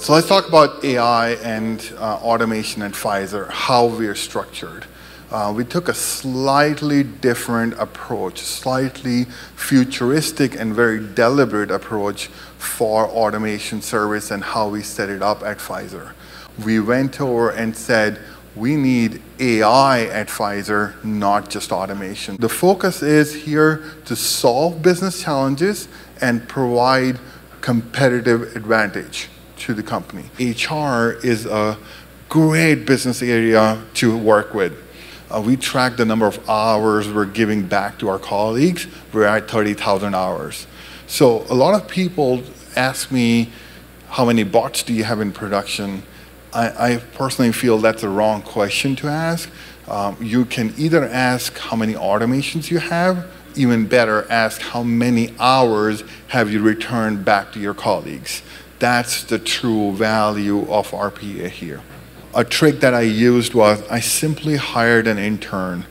So let's talk about AI and automation at Pfizer, how we are structured. We took a slightly different approach, slightly futuristic and very deliberate approach for automation service and how we set it up at Pfizer. We went over and said, we need AI at Pfizer, not just automation. The focus is here to solve business challenges and provide competitive advantage to the company. HR is a great business area to work with. We track the number of hours we're giving back to our colleagues. We're at 30,000 hours. So a lot of people ask me, how many bots do you have in production? I personally feel that's the wrong question to ask. You can either ask how many automations you have, even better, ask how many hours have you returned back to your colleagues. That's the true value of RPA here. A trick that I used was I simply hired an intern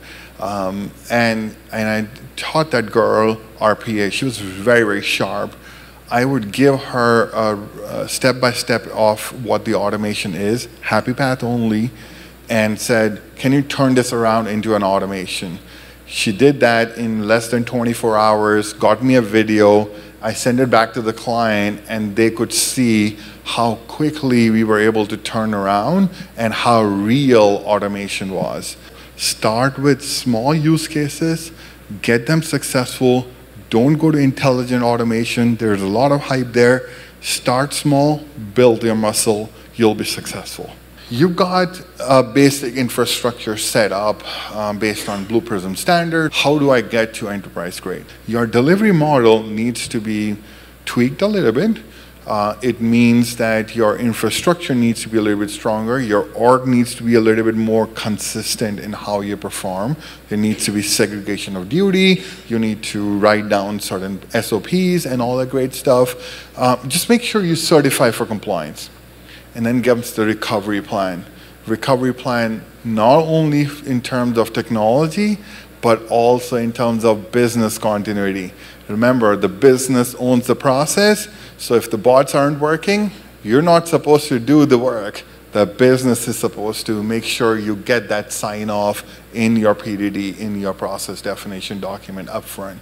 and I taught that girl RPA. She was very, very sharp. I would give her a step-by-step of what the automation is, happy path only, and said, can you turn this around into an automation? She did that in less than 24 hours, got me a video. I sent it back to the client, and they could see how quickly we were able to turn around and how real automation was. Start with small use cases, get them successful. Don't go to intelligent automation. There's a lot of hype there. Start small, build your muscle, you'll be successful. You've got a basic infrastructure set up based on Blue Prism standard. How do I get to enterprise grade? Your delivery model needs to be tweaked a little bit. It means that your infrastructure needs to be a little bit stronger. Your org needs to be a little bit more consistent in how you perform. There needs to be segregation of duty. You need to write down certain SOPs and all that great stuff. Just make sure you certify for compliance. And then comes the recovery plan. Recovery plan not only in terms of technology, but also in terms of business continuity. Remember, the business owns the process, so if the bots aren't working, you're not supposed to do the work. The business is supposed to make sure you get that sign-off in your PDD, in your process definition document upfront.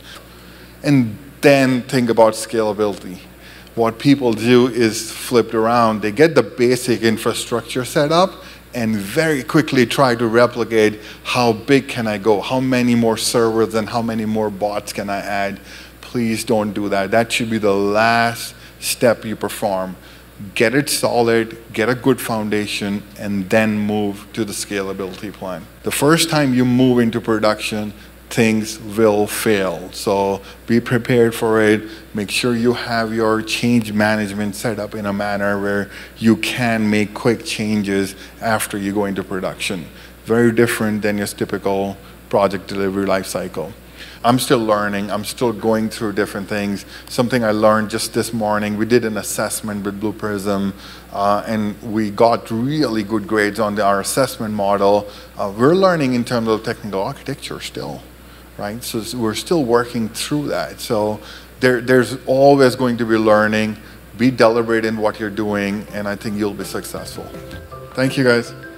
And then think about scalability. What people do is flipped around. They get the basic infrastructure set up and very quickly try to replicate how big can I go, how many more servers and how many more bots can I add. Please don't do that. That should be the last step you perform. Get it solid, get a good foundation, and then move to the scalability plan. The first time you move into production, things will fail. So be prepared for it. Make sure you have your change management set up in a manner where you can make quick changes after you go into production. Very different than your typical project delivery lifecycle. I'm still learning. I'm still going through different things. Something I learned just this morning, we did an assessment with Blue Prism, and we got really good grades on our assessment model. We're learning in terms of technical architecture still, right? So we're still working through that. So there's always going to be learning. Be deliberate in what you're doing, and I think you'll be successful. Thank you, guys.